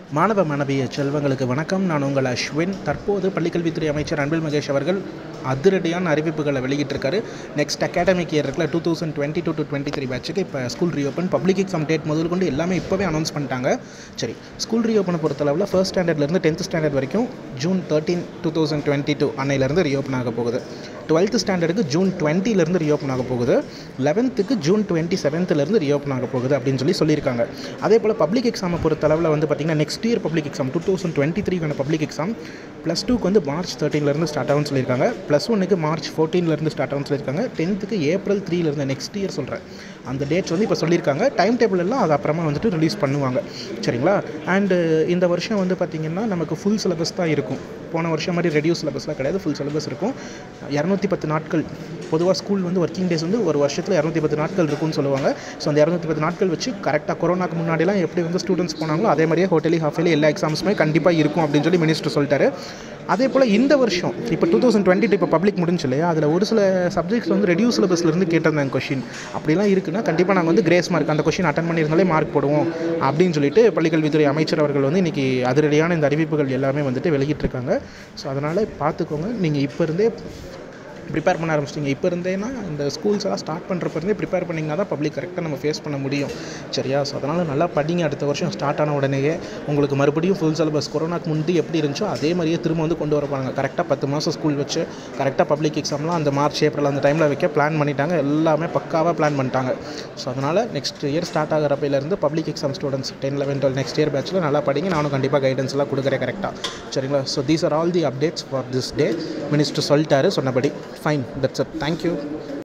மாணவ மாணவிய செல்வங்களுக்கு வணக்கம். நான் உங்கள் அஸ்வின். தற்போது பள்ளிக்கல்வித்துறை அமைச்சர் அன்பில் மகேஷ் அவர்கள் அதிரடியான அறிவிப்புகளை வெளியிட்டிருக்காரு. நெக்ஸ்ட் அகாடமிக் இயர் இருக்குல்ல 2022-23 பேட்சுக்கு இப்போ school reopen, public exam date முதல் கொண்டு எல்லாமே இப்போவே அனௌன்ஸ் பண்ணிட்டாங்க. சரி, ஸ்கூல் ரீஓப்பனை பொறுத்தளவில் ஃபர்ஸ்ட் ஸ்டாண்டர்ட்லேருந்து 10th ஸ்டாண்டர்ட் வரைக்கும் June 13, 2022 அன்னையிலேருந்து ரீஓப்பன் ஆக போகுது. 12th ஸ்டாண்டர்டுக்கு June 20லேருந்து ரீஓப்பன் ஆக போகுது. 11th June 27லேருந்து ரீஓப்பன் ஆக போகுது அப்படின்னு சொல்லியிருக்காங்க. அதே போல் பப்ளிக் எக்ஸாமை பொறுத்தளவில் வந்து பார்த்திங்கன்னா next year public exam 2023 public exam +2க்கு வந்து March 13லேருந்து ஸ்டார்ட் ஆகும்னு சொல்லியிருக்காங்க. +1க்கு March 14லேருந்து ஸ்டார்ட் ஆகும்னு சொல்லியிருக்காங்க. 10க்கு April 3லேருந்து நெக்ஸ்ட் இயர் சொல்கிறேன் அந்த டேட்ஸ் வந்து இப்போ சொல்லியிருக்காங்க. டைம் டேபிள் எல்லாம் அது அப்புறமா வந்துட்டு ரிலீஸ் பண்ணுவாங்க. சரிங்களா? அண்டு இந்த வருஷம் வந்து பார்த்திங்கன்னா நமக்கு ஃபுல் சிலபஸ் தான் இருக்கும். போன வருஷம் மாதிரி ரெடியூஸ் சிலபஸ்லாம் கிடையாது, ஃபுல் சிலபஸ் இருக்கும். 210 நாட்கள் பொதுவாக ஸ்கூல் வந்து ஒர்க்கிங் டேஸ் வந்து ஒரு வருஷத்தில் 210 நாட்கள் இருக்கும்னு சொல்லுவாங்க. ஸோ அந்த 210 நாட்கள் வச்சு கரெக்டாக கொரோனாக்கு முன்னாடிலாம் எப்படி வந்து ஸ்டூடெண்ட்ஸ் போனாங்களோ அதே மாதிரியே ஹோட்டலி ஹாஃபேலி எல்லா எக்ஸாம்ஸுமே கண்டிப்பாக இருக்கும் அப்படின்னு சொல்லி மினிஸ்டர் சொல்லிட்டாரு. அதே போல் இந்த வருஷம் இப்போ 2022 இப்போ பப்ளிக் முடிஞ்சு இல்லையா, அதில் ஒரு சில சப்ஜெக்ட்ஸ் வந்து ரெடியூஸ் சிலபஸ்லேருந்து கேட்டிருந்தாங்க கொஷின். அப்படிலாம் இருக்குன்னா கண்டிப்பாக நாங்கள் வந்து கிரேஸ் மார்க் அந்த கொஷின் அட்டன் பண்ணியிருந்தாலே மார்க் போடுவோம் அப்படின்னு சொல்லிட்டு பள்ளிக்கல்வித்துறை அமைச்சர் அவர்கள் வந்து இன்றைக்கி அதிரடியான இந்த அறிவிப்புகள் எல்லாமே வந்துட்டு வெளியிட்டிருக்காங்க. ஸோ அதனால் பார்த்துக்கோங்க, நீங்கள் இப்போ இருந்தே ப்ரிப்பேர் பண்ண ஆரம்பிச்சிட்டிங்க. இப்போ இருந்தேன்னா இந்த ஸ்கூல்ஸ் எல்லாம் ஸ்டார்ட் பண்ணுறப்ப இருந்தே ப்ரிப்பேர் பண்ணிங்கன்னா தான் பப்ளிக் கரெக்டாக நம்ம ஃபேஸ் பண்ண முடியும். சரியா? ஸோ அதனால் நல்லா படிங்க. அடுத்த வருஷம் ஸ்டார்ட் ஆன உடனேயே உங்களுக்கு மறுபடியும் ஃபுல் சிலபஸ் கொரோனாக்கு முந்தி எப்படி இருந்துச்சோ அதே மாதிரியே திரும்ப வந்து கொண்டு வரப்பாங்க. கரெக்டாக 10 மாதம் ஸ்கூல் வச்சு கரெக்டாக பப்ளிக் எக்ஸாம்லாம் அந்த March, April அந்த டைமில் வைக்க பிளான் பண்ணிட்டாங்க. எல்லாமே பக்காவாக பிளான் பண்ணிட்டாங்க. ஸோ அதனால் நெக்ஸ்ட் இயர் ஸ்டார்ட் ஆகிறப்பையிலேருந்து public exam students 10, 11, 12 next year பேட்சில் நல்லா படிங்க. நானும் கண்டிப்பாக கைடன்ஸ் எல்லாம் கொடுக்குறேன் கரெக்டாக. சரிங்களா? So these are all the updates for this day. Minister சொல்லிட்டாரு சொன்னபடி. Fine, that's it. Thank you.